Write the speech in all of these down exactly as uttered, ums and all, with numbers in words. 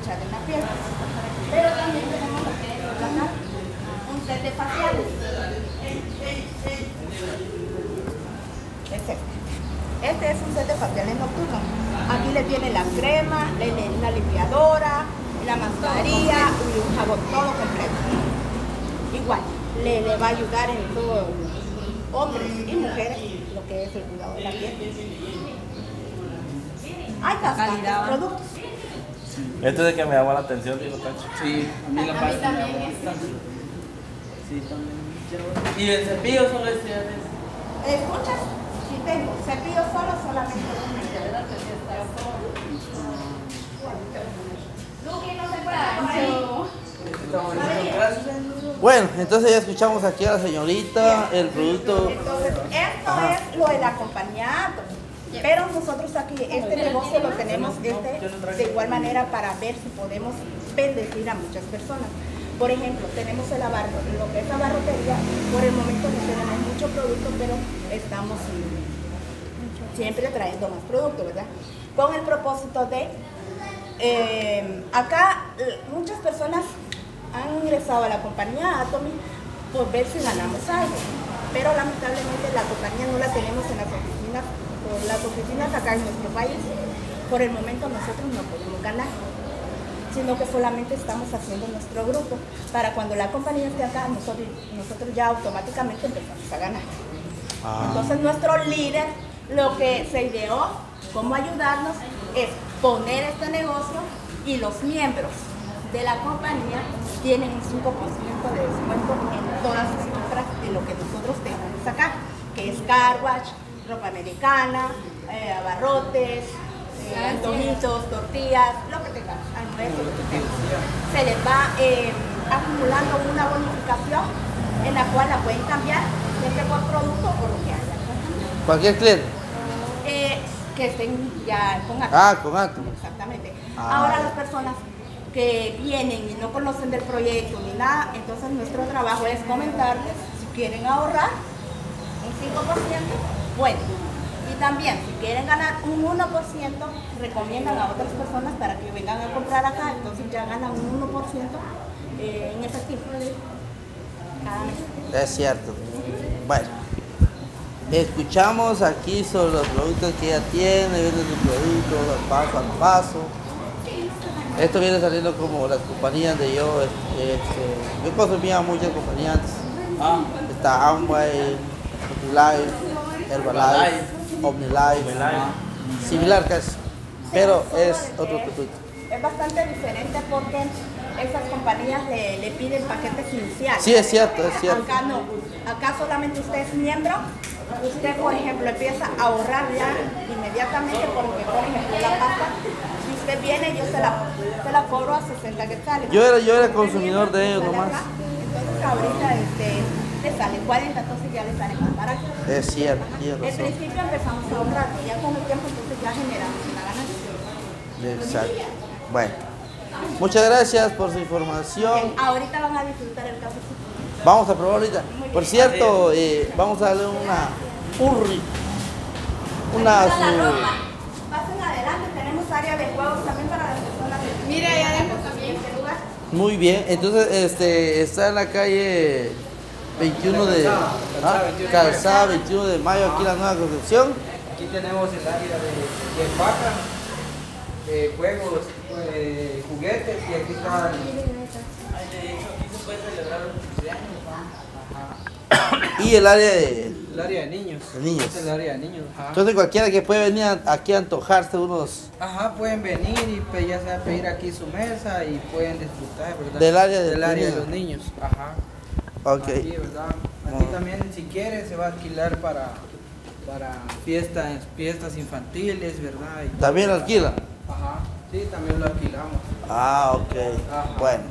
echar en la piel. Pero también tenemos lo que es acá, un set de faciales. Este. este es un set de faciales nocturnos. Aquí le viene la crema, le viene la limpiadora, la mascarilla y un jabón, todo completo. Igual, le, le va a ayudar en todo, hombres y mujeres, lo que es el cuidado de la piel. Hay bastantes productos. Esto es de que me llama la atención, digo, Tacho. Sí, a mí la A pasta mí también me es. gusta. Sí, también. ¿Y el cepillo solo es cierto? ¿Escuchas? Sí tengo. Cepillo solo, solamente un medio. Luqui, no se puede. Bueno, entonces ya escuchamos aquí a la señorita, el producto. Entonces, esto Ajá. es lo del acompañado. Pero nosotros aquí, este negocio lo tenemos este, de igual manera para ver si podemos bendecir a muchas personas. Por ejemplo, tenemos el abarro, lo que es la barrotería, por el momento no tenemos mucho producto, pero estamos siempre trayendo más producto, ¿verdad? Con el propósito de, eh, acá muchas personas han ingresado a la compañía Atomy por ver si ganamos algo, pero lamentablemente la compañía no la tenemos en las oficinas, por las oficinas acá en nuestro país. Por el momento nosotros no podemos ganar, sino que solamente estamos haciendo nuestro grupo. Para cuando la compañía esté acá, nosotros, nosotros ya automáticamente empezamos a ganar. Ah. Entonces nuestro líder, lo que se ideó, cómo ayudarnos, es poner este negocio y los miembros de la compañía tienen un cinco por ciento de descuento en todas sus compras de lo que nosotros tengamos acá, que es car wash, ropa americana, eh, abarrotes, eh, antojitos, tortillas, lo que tengamos, almuerzo, lo que tengamos. Se les va eh, acumulando una bonificación en la cual la pueden cambiar siempre por producto o lo que haya. ¿Cualquier cliente? Eh, que estén ya con Atom. Ah, con Atom. Exactamente. Ah. Ahora las personas que vienen y no conocen del proyecto ni nada, entonces nuestro trabajo es comentarles si quieren ahorrar un cinco por ciento, bueno, y también si quieren ganar un uno por ciento, recomiendan a otras personas para que vengan a comprar acá, entonces ya ganan un uno por ciento eh, en efectivo cada mes. Es cierto. Bueno, escuchamos aquí sobre los productos que ella tiene, viendo sus productos paso a paso. Esto viene saliendo como las compañías de yo, este, yo consumía muchas compañías antes. Ah. Está Amway, Life, Herbalife, OmniLife, similar casi, pero es otro producto. Es bastante diferente porque esas compañías le, le piden paquetes iniciales. Sí, es cierto, es cierto. Acá no, acá solamente usted es miembro, usted por ejemplo empieza a ahorrar ya inmediatamente porque por ejemplo la pasta, si usted viene yo se la, se la cobro a sesenta quetzales. Yo era, yo era consumidor de ellos nomás. Acá, entonces ahorita este, le sale cuarenta, entonces ya le sale más barato. Es cierto, cierto. Al principio empezamos a ahorrar y ya con el tiempo entonces ya generamos una ganancia. Exacto. Bueno, muchas gracias por su información. Bien, ahorita van a disfrutar el café. Vamos a probar ahorita. Por cierto, eh, vamos a darle una urri. Una Aquí su... está la ropa. Pasen adelante, tenemos área de juegos también para las personas. Mire, allá adentro también, ¿qué lugar? Muy bien, entonces este está en la calle veintiuno de ¿ah? Calzada veintiuno de mayo, aquí la Nueva Concepción. Aquí tenemos el área de, de paca, de juegos, de juguetes, y aquí está el... Y el área de, el área de niños. de niños. Este es el área de niños. Ajá. Entonces cualquiera que puede venir aquí a antojarse unos... Ajá, pueden venir y pues, ya sea pedir aquí su mesa y pueden disfrutar, ¿verdad? Del área de, Del área niños. de los niños. Ajá. Ok. Aquí, ¿verdad? Aquí no. También si quiere se va a alquilar para, para fiestas, fiestas infantiles, ¿verdad? Y ¿También alquila? Ajá. Sí, también lo alquilamos. Ah, ok. Ajá. Bueno.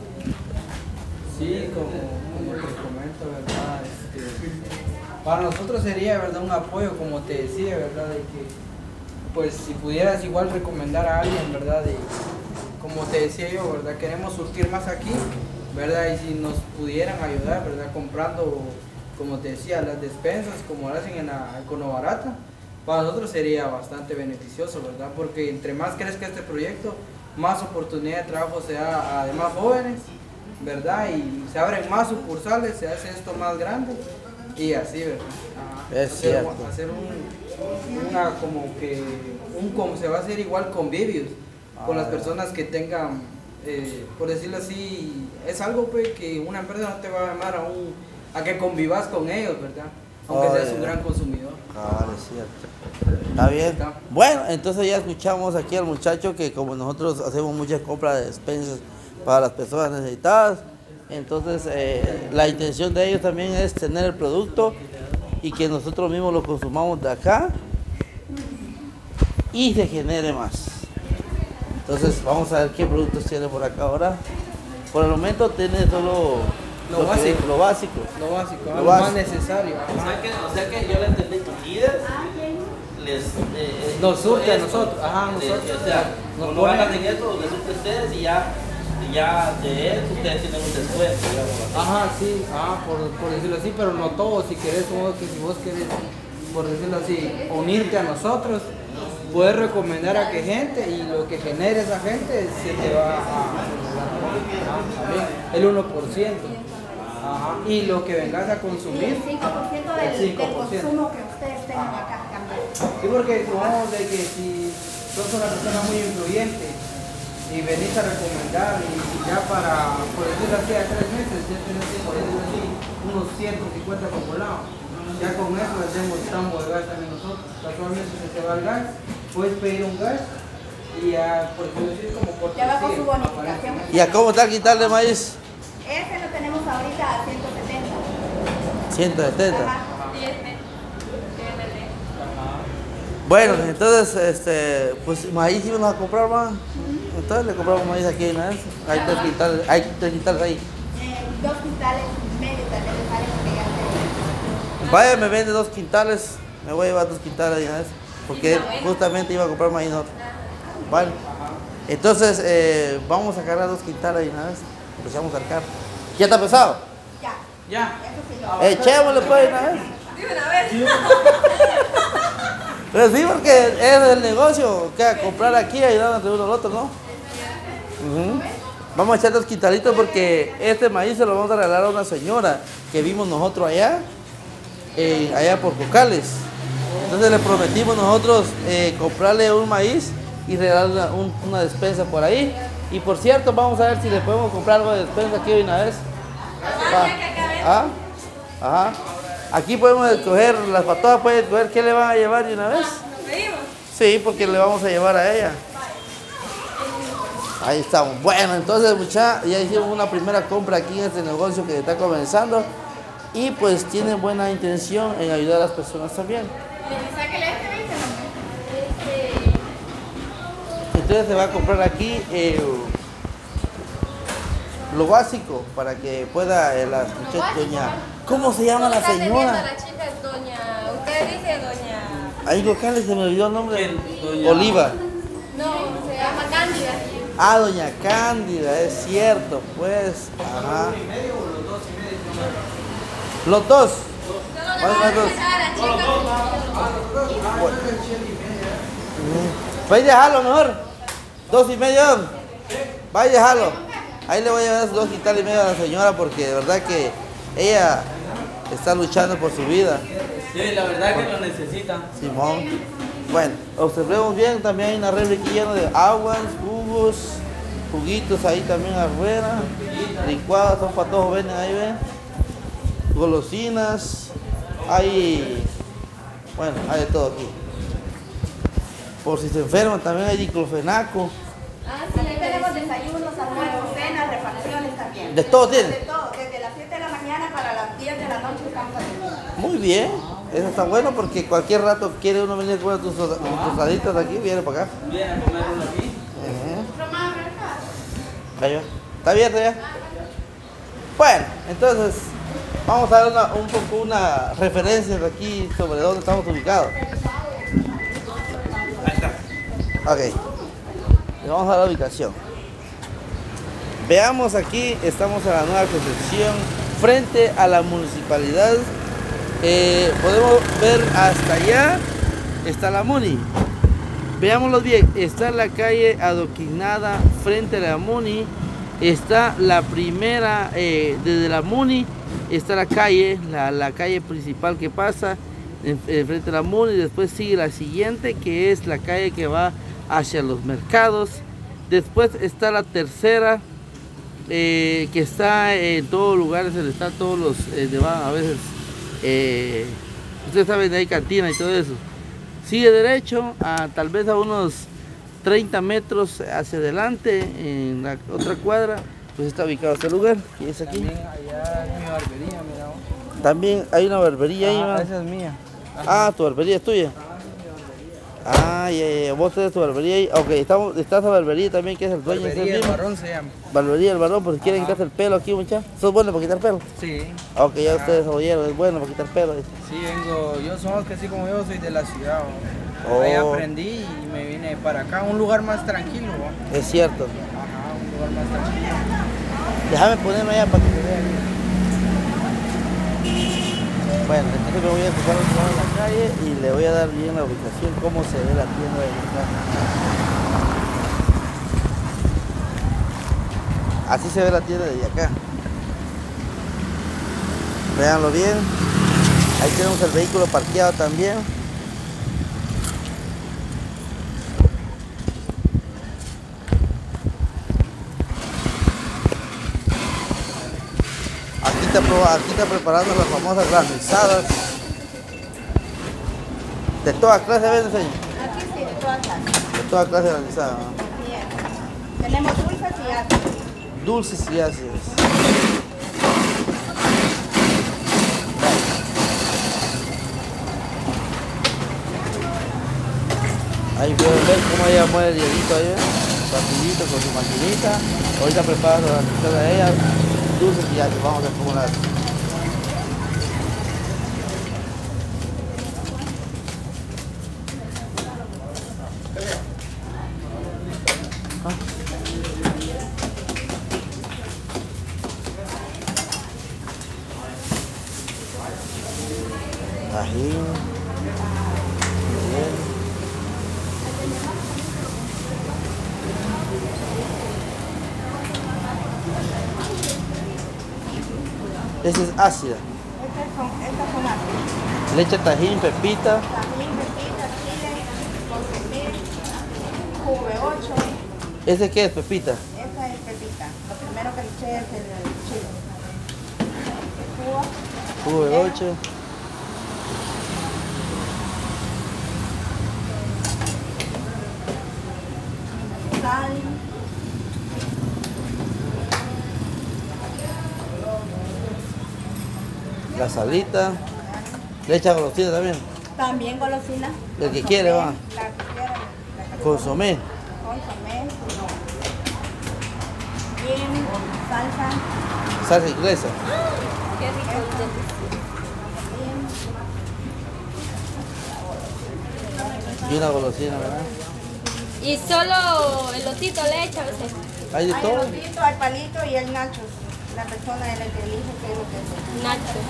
Sí, como, como te comento, ¿verdad? Este, para nosotros sería, ¿verdad? Un apoyo, como te decía, ¿verdad? De que, pues, si pudieras igual recomendar a alguien, ¿verdad? De, como te decía yo, ¿verdad? Queremos surtir más aquí, ¿verdad? Y si nos pudieran ayudar, ¿verdad? Comprando, como te decía, las despensas, como lo hacen en la Econobarata, para nosotros sería bastante beneficioso, ¿verdad? Porque entre más crezca este proyecto, más oportunidad de trabajo se da a demás jóvenes, ¿verdad? Y se abren más sucursales, se hace esto más grande y así, ¿verdad? Ajá. Es hacer, cierto. hacer un, una como que, un como se va a hacer igual convivios con Ah, las personas que tengan, eh, por decirlo así, es algo pues, que una empresa no te va a llamar a, un, a que convivas con ellos, ¿verdad? Aunque Oh, seas yeah. un gran consumidor. Claro, es cierto. Está bien. Bueno, entonces ya escuchamos aquí al muchacho que como nosotros hacemos muchas compras de despensas para las personas necesitadas, entonces eh, la intención de ellos también es tener el producto y que nosotros mismos lo consumamos de acá y se genere más. Entonces vamos a ver qué productos tiene por acá ahora. Por el momento tiene solo Lo que- básico. lo básico. Lo básico, Lo lo básico. más necesario. O sea que, o sea que yo le entendí que líder les eh, Nos surte a esto, nosotros, ajá, les- nosotros. o sea, Nos cuando pone- hagan en esto, les surte a ustedes y ya, y ya de él ustedes tienen un descuento, digamos así. Ajá, sí, ajá, por, por decirlo así, pero no todo, si querés, como que si vos querés, por decirlo así, unirte a nosotros, puedes recomendar a que gente y lo que genere esa gente se te va a también el uno por ciento. Ajá, y lo que vengas a Y consumir. el cinco por ciento del, El cinco del por ciento. consumo que ustedes tengan acá también. Sí, porque como de que si sos una persona muy influyente y venís a recomendar y si ya para, por decirlo así, a tres meses ya tenés, por decirlo así, unos ciento cincuenta acumulados. Ya con eso hacemos tambo de gas también nosotros. Casualmente se te va el gas, puedes pedir un gas y ya, por decirlo así, como por Ya va con su cortesía, bonificación. aparece. ¿Y a cómo está el quintal de maíz? Este lo tenemos ahorita a ciento setenta. ciento setenta. Ajá. Bueno, entonces, este, pues maíz íbamos a comprar más. Entonces le compramos maíz aquí una vez. Hay tres quintales, hay tres quintales ahí. Eh, dos quintales y medio también le sale porque ya se... Vaya, me vende dos quintales. Me voy a llevar dos quintales de una vez. Porque justamente iba a comprar maíz nosotros. Vale. Entonces, eh, vamos a cargar dos quintales de una vez. Empezamos a cargar. ¿Ya está pesado? Ya, Ya. eso sí lo... Echémosle pues de una vez. Pero sí, porque es el negocio, que a comprar aquí y ayudar entre uno al otro, ¿no? Ujú. Vamos a echar dos quintalitos porque este maíz se lo vamos a regalar a una señora que vimos nosotros allá, eh, allá por Cocales. Entonces le prometimos nosotros eh, comprarle un maíz y regalarle una, un- una despensa por ahí. Y por cierto, vamos a ver si le podemos comprar algo de despensa aquí de una vez. Va. ¿Ah? Ajá. Aquí podemos escoger, las patojas pueden escoger qué le van a llevar de una vez. Sí, porque le vamos a llevar a ella. Ahí estamos. Bueno, entonces muchachos, ya hicimos una primera compra aquí en este negocio que está comenzando. Y pues tiene buena intención en ayudar a las personas también. Entonces se va a comprar aquí eh, lo básico para que pueda eh, la muchacha, doña. ¿Cómo se llama la señora? La chica es doña. Usted dice doña. Ahí locales se me olvidó el nombre. ¿Quién? Doña- Oliva. No, se llama Cándida. Ah, doña Cándida, es cierto, pues. Ajá. Los dos. Solo le ¿Cuáles va a son los dos? dejar a la chica. Vaya a dejarlo mejor. Dos y medio. Vaya a dejarlo. Ahí le voy a llevar esos dos quintales y medio a la señora porque de verdad que ella está luchando por su vida. Sí, la verdad que lo necesitan. Simón. Bueno, observemos bien, también hay una refri aquí llena de aguas, jugos, juguitos ahí también afuera, licuados, son para todos jóvenes ahí ven, golosinas, hay, bueno, hay de todo aquí. Por si se enferman también hay diclofenaco, Ah, sí, ahí tenemos desayunos, almuerzos, cenas, refacciones también. de todo tiene. De todo, desde las siete de la mañana para las diez de la noche estamos aquí. Muy bien, eso está bueno porque cualquier rato quiere uno venir a comer tus tus tosaditas de aquí, viene para acá. Viene a comer uno aquí. Ujú. Ahí va. ¿Está abierto ya? Bueno, entonces vamos a dar una, un poco una referencia de aquí sobre dónde estamos ubicados. Ahí está. Ok, le vamos a dar la ubicación. Veamos aquí, estamos en la Nueva Concepción, frente a la municipalidad. Eh, podemos ver hasta allá está la Muni. Veámoslo bien, está la calle adoquinada frente a la Muni, está la primera, eh, desde la Muni, está la calle, la, la calle principal que pasa en, en frente a la Muni, después sigue la siguiente que es la calle que va hacia los mercados, después está la tercera, eh, que está en todos lugares, está todos los, eh, de, a veces, eh, ustedes saben, hay cantina y todo eso. Sigue derecho, a, tal vez a unos treinta metros hacia adelante, en la otra cuadra, pues está ubicado este lugar, y es aquí. También allá es mi barbería, mira vos. También hay una barbería ahí, Ah, ¿no? esa es mía. Ah, tu barbería es tuya. Ah, ya, ya, ya. Vos tenés tu barbería ahí. Ok, estamos, está esa barbería también, que es el dueño. Barbería El Barrón se llama. Barbería El Barrón, por si quieren Ajá. quitarse el pelo aquí, muchachos. ¿Sos bueno para quitar pelo? Sí. Ok, ya Ah. ustedes oyeron, es bueno para quitar pelo. Sí, vengo, yo somos que así como yo soy de la ciudad. ¿no? Oh. Ahí aprendí y me vine para acá, un lugar más tranquilo. ¿no? Es cierto. Ajá, un lugar más tranquilo. Déjame ponerme allá para que se vean. Bueno, entonces me voy a cruzar otro lado en la calle y le voy a dar bien la ubicación, cómo se ve la tienda de acá. Así se ve la tienda de acá. Véanlo bien. Ahí tenemos el vehículo parqueado también. Aquí está, proba- aquí está preparando las famosas granizadas. De toda clase, ¿ves, señor? Aquí sí, de todas las. De toda clase granizada. ¿no? Así es. Tenemos dulces y ácidos. Dulces y ácidos. Ahí pueden ver cómo ella mueve el hielito ahí, ¿eh? Rapidito con su maquinita. Ahorita prepara la receta de ella. Dulces y ácidos, vamos a acumular. Ají. Bien. Esa es ácida. Estas son, estas son ácidas. Leche, tajín, pepita. También pepita, chile, consomé, jugo de ocho. ¿Ese qué es, pepita? Esta es pepita. Lo primero que le eché es el chile. El jugo. Jugo de ocho. Sal. La salita. Leche golosina también. También golosina. El que quiere, va. La que quiera. la que Consomé. Consomé. Bien, salsa. Salsa inglesa. Qué rico. Bien. Y una golosina, ¿verdad? Y solo el lotito le echa a veces. Hay de Hay todo. el rotito, hay palito y el nacho. La persona es la que elige qué es lo que es. Nacho.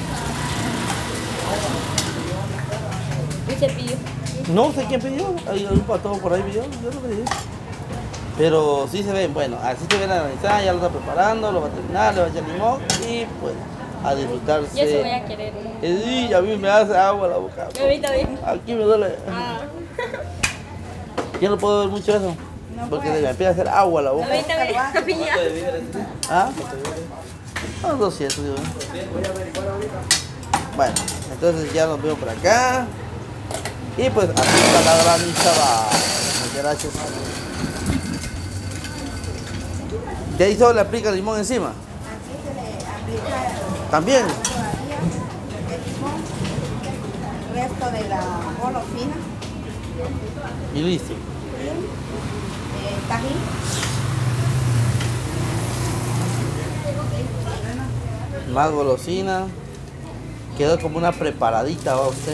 Un cepillo. No sé quién pidió. Hay un pato por ahí pidió. Yo no pedí. Pero sí se ven, bueno, así se ve la granizada, ya lo está preparando, lo va a terminar, le va a echar limón y pues a disfrutarse. Yo eso voy a querer. Eh, Sí, a mí me hace agua la boca. A mí también. Aquí me duele. Ah. Yo no puedo ver mucho eso. No Porque puede. me empieza a hacer agua la A boca. mí también. A mí ya. ¿Ah? Ah, doscientos, digo. Bueno, entonces ya nos vemos por acá. Y pues aquí está la granizada. Muchas gracias. ¿De ahí solo le aplica limón encima? Así se le aplica También. todavía el limón, el resto de la golosina, Y listo. el tajín. Más golosina. Quedó como una preparadita, va usted.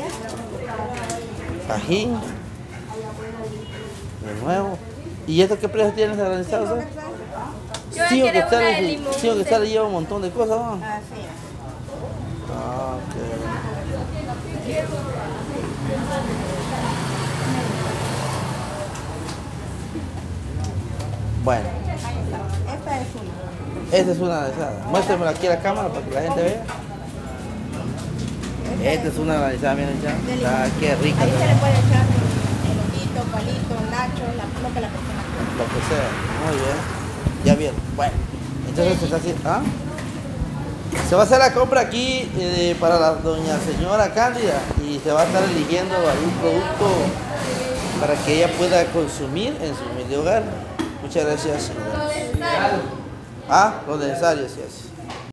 Tajín. De nuevo. ¿Y esto qué precio tiene esa granizada? Cinco usted? quetzales. Yo voy a Sí, que querer una de sale, limón. sí, que sale lleva un montón de cosas, ¿no? Así es. Ah, ok. Bueno, Esta es una. esta es una granizada. Muéstrenmela aquí a la cámara para que la gente vea. Esta es una granizada, miren ya. De Está, limón. qué rica. Ahí se le puede echar elotito, palito, nacho, la- lo que la persona quiera. Lo que sea. Muy bien. Ya bien. Bueno, entonces se está haciendo. ¿Ah? Se va a hacer la compra aquí eh, para la doña señora Cándida y se va a estar eligiendo algún producto para que ella pueda consumir en su humilde hogar. Muchas gracias, señora. Ah, lo necesario, sí, así.